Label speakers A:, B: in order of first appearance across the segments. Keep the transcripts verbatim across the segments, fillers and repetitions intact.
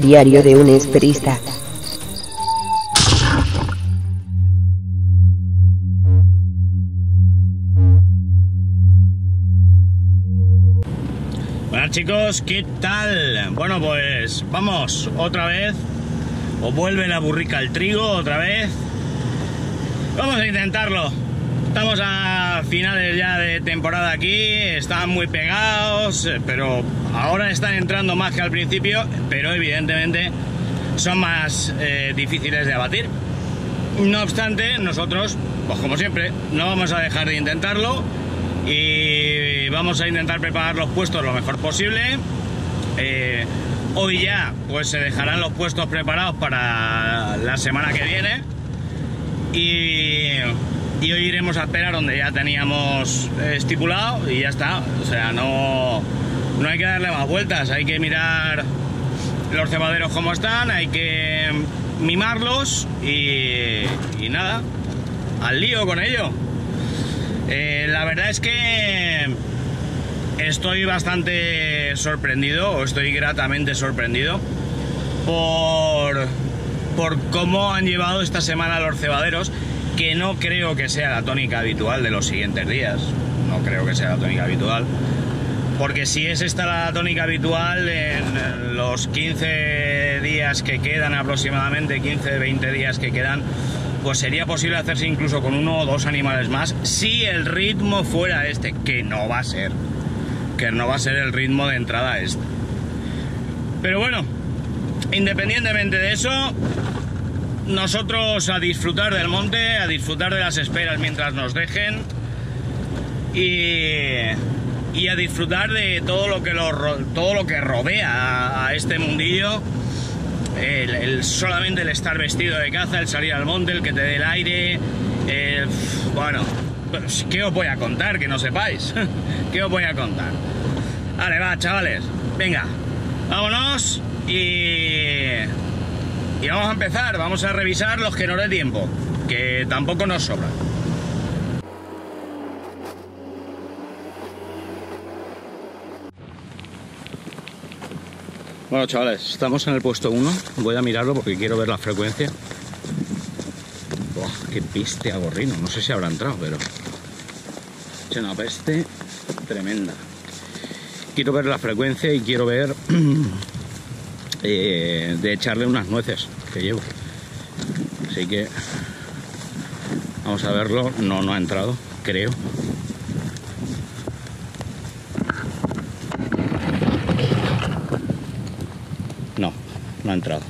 A: Diario de un esperista.
B: Buenas chicos, ¿qué tal? Bueno, pues vamos otra vez. Os vuelve la burrica al trigo otra vez. Vamos a intentarlo. Estamos a finales ya de temporada aquí. Están muy pegados, pero ahora están entrando más que al principio. Pero evidentemente son más eh, difíciles de abatir. No obstante, nosotros, pues como siempre, no vamos a dejar de intentarlo. Y vamos a intentar preparar los puestos lo mejor posible. Eh, hoy ya pues se dejarán los puestos preparados para la semana que viene. Y, y hoy iremos a esperar donde ya teníamos estipulado y ya está. O sea, no, no hay que darle más vueltas. Hay que mirar los cebaderos cómo están, hay que mimarlos y, y nada, al lío con ello. Eh, la verdad es que estoy bastante sorprendido, o estoy gratamente sorprendido por, por cómo han llevado esta semana los cebaderos, que no creo que sea la tónica habitual de los siguientes días. No creo que sea la tónica habitual, porque si es esta la tónica habitual, en los quince días que quedan aproximadamente, quince veinte días que quedan, pues sería posible hacerse incluso con uno o dos animales más, si el ritmo fuera este, que no va a ser, que no va a ser el ritmo de entrada este. Pero bueno, independientemente de eso, nosotros a disfrutar del monte, a disfrutar de las esperas mientras nos dejen, y, y a disfrutar de todo lo que, lo, todo lo que rodea a, a este mundillo. El, el, solamente el estar vestido de caza, el salir al monte, el que te dé el aire, el, bueno, pues, ¿qué os voy a contar que no sepáis? ¿Qué os voy a contar? Vale, va, chavales, venga, vámonos y, y vamos a empezar. Vamos a revisar los que nos dé tiempo, que tampoco nos sobran. Bueno, chavales, estamos en el puesto uno. Voy a mirarlo porque quiero ver la frecuencia. Buah, qué peste a gorrino. No sé si habrá entrado, pero es una peste tremenda. Quiero ver la frecuencia y quiero ver eh, de echarle unas nueces que llevo. Así que vamos a verlo. No, no ha entrado, creo. No, no ha entrado.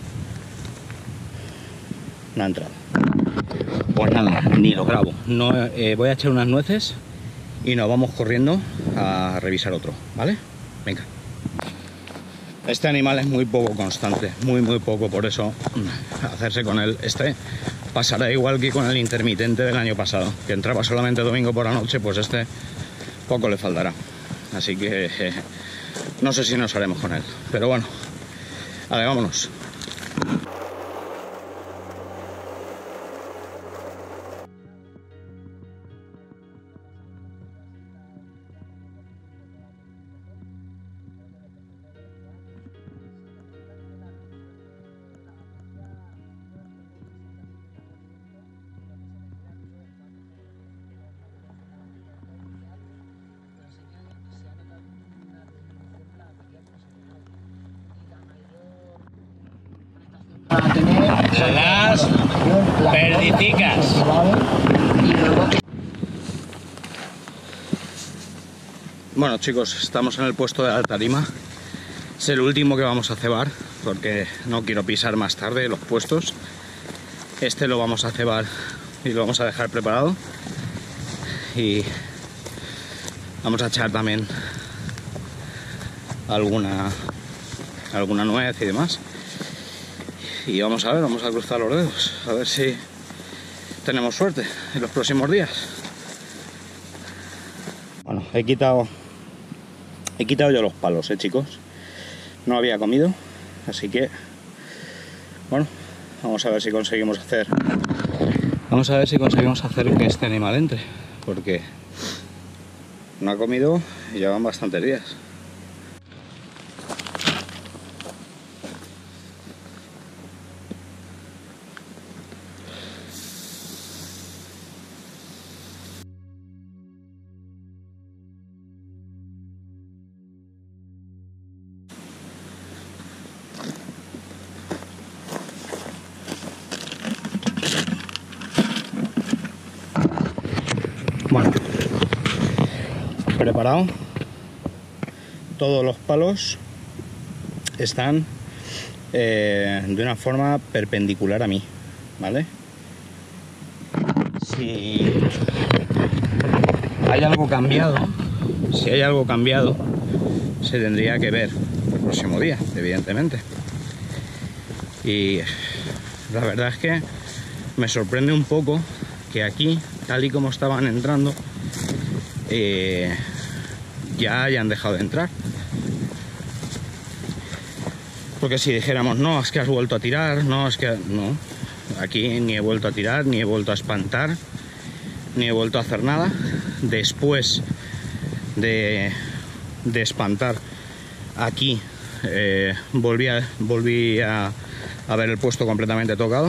B: No ha entrado. Pues nada, ni lo grabo. No, eh, voy a echar unas nueces y nos vamos corriendo a revisar otro, ¿vale? Venga. Este animal es muy poco constante, muy muy poco, por eso hacerse con él. Este pasará igual que con el intermitente del año pasado, que entraba solamente domingo por la noche, pues este poco le faltará. Así que eh, no sé si nos haremos con él, pero bueno. Vale, vámonos. Las perdicicas. Bueno chicos, estamos en el puesto de la tarima. Es el último que vamos a cebar porque no quiero pisar más tarde los puestos. Este lo vamos a cebar y lo vamos a dejar preparado. Y vamos a echar también alguna, alguna nuez y demás. Y vamos a ver, vamos a cruzar los dedos, a ver si tenemos suerte en los próximos días. Bueno, he quitado he quitado yo los palos, eh chicos. No había comido, así que bueno, vamos a ver si conseguimos hacer vamos a ver si conseguimos hacer que este animal entre, porque no ha comido y llevan bastantes días. Bueno, preparado. Todos los palos están eh, de una forma perpendicular a mí, ¿vale? Si hay algo cambiado, si hay algo cambiado, se tendría que ver el próximo día, evidentemente. Y la verdad es que me sorprende un poco que aquí, tal y como estaban entrando, eh, ya hayan dejado de entrar. Porque si dijéramos, no, es que has vuelto a tirar, no, es que... no, aquí ni he vuelto a tirar, ni he vuelto a espantar, ni he vuelto a hacer nada. Después de, de espantar aquí, eh, volví, a, volví a, a ver el puesto completamente tocado.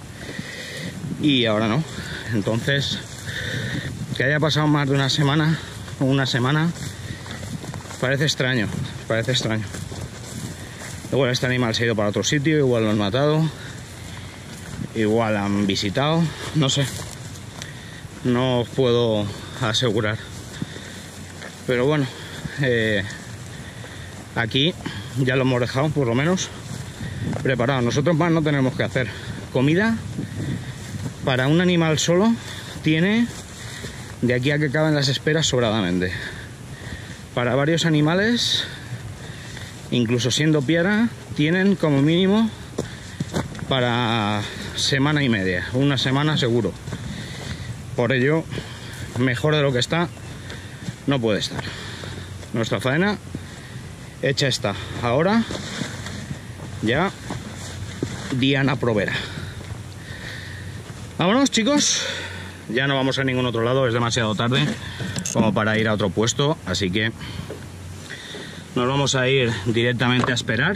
B: Y ahora no. Entonces, que haya pasado más de una semana, o una semana, parece extraño, parece extraño. Igual este animal se ha ido para otro sitio, igual lo han matado, igual han visitado, no sé. No os puedo asegurar. Pero bueno, eh, aquí ya lo hemos dejado por lo menos preparado. Nosotros más no tenemos que hacer. Comida para un animal solo tiene de aquí a que acaben las esperas sobradamente. Para varios animales, incluso siendo piara, tienen como mínimo para semana y media, una semana seguro. Por ello, mejor de lo que está no puede estar. Nuestra faena hecha está. Ahora ya Diana Provera. Vámonos, chicos. Ya no vamos a ningún otro lado, es demasiado tarde como para ir a otro puesto, así que nos vamos a ir directamente a esperar.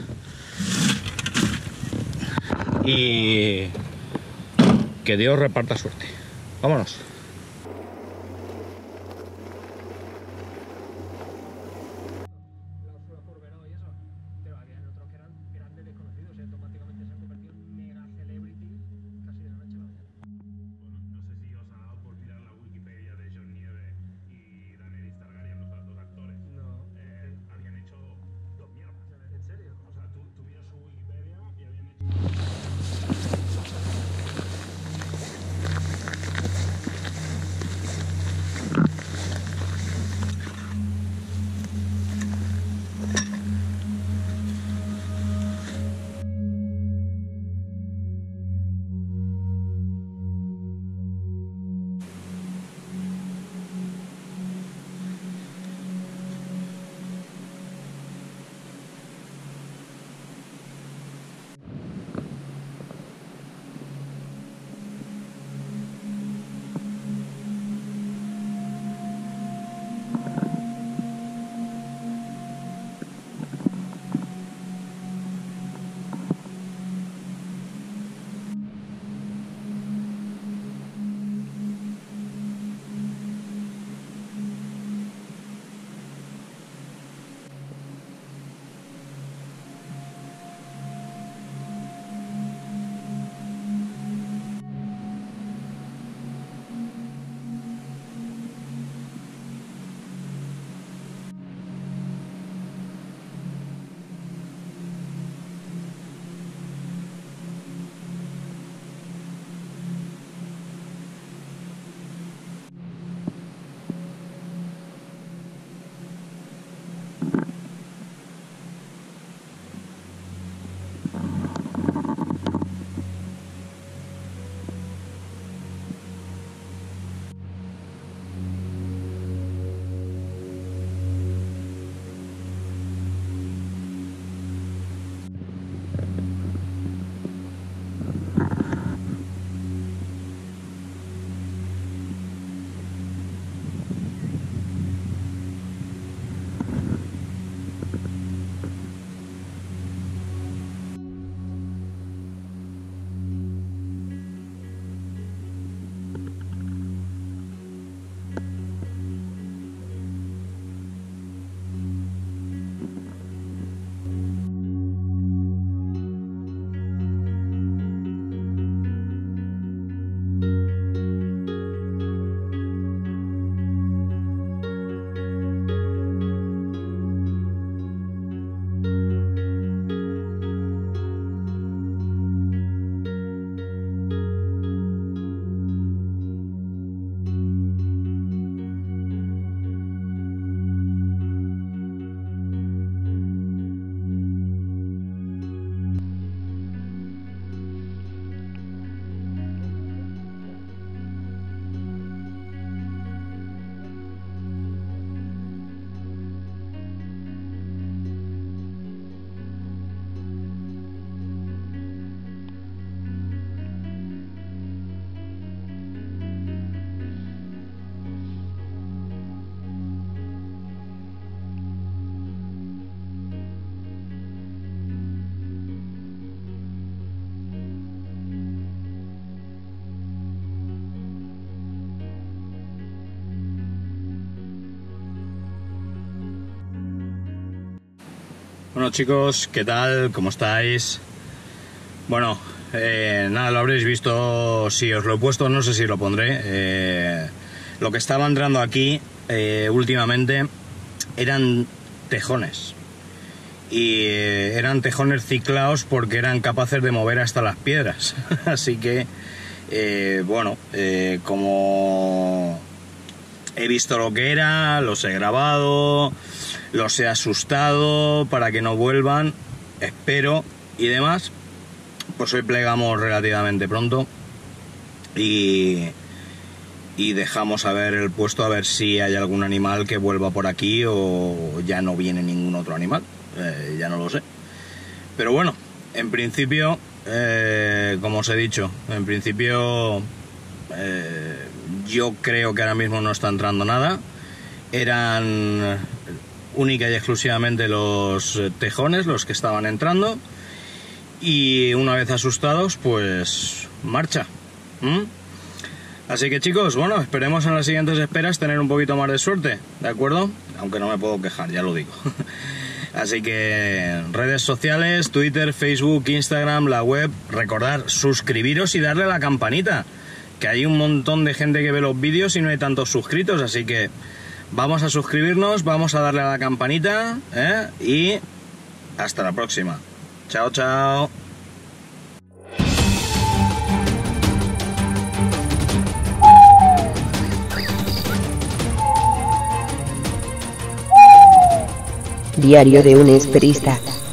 B: Y que Dios reparta suerte. Vámonos. Bueno chicos, ¿qué tal? ¿Cómo estáis? Bueno, eh, nada, lo habréis visto, si os lo he puesto, no sé si lo pondré. Eh, lo que estaba entrando aquí eh, últimamente eran tejones. Y eh, eran tejones ciclados porque eran capaces de mover hasta las piedras. Así que, eh, bueno, eh, como he visto lo que era, los he grabado, los he asustado para que no vuelvan, espero y demás. Pues hoy plegamos relativamente pronto y, y dejamos a ver el puesto, a ver si hay algún animal que vuelva por aquí o ya no viene ningún otro animal, eh, ya no lo sé. Pero bueno, en principio, eh, como os he dicho, en principio eh, yo creo que ahora mismo no está entrando nada. Eran única y exclusivamente los tejones los que estaban entrando. Y una vez asustados, pues marcha. ¿Mm? Así que chicos, bueno, esperemos en las siguientes esperas tener un poquito más de suerte, ¿de acuerdo? Aunque no me puedo quejar, ya lo digo. Así que redes sociales, Twitter, Facebook, Instagram, la web, recordad suscribiros y darle a la campanita, que hay un montón de gente que ve los vídeos y no hay tantos suscritos, así que vamos a suscribirnos, vamos a darle a la campanita, ¿eh? Y hasta la próxima. Chao, chao.
A: Diario de un esperista.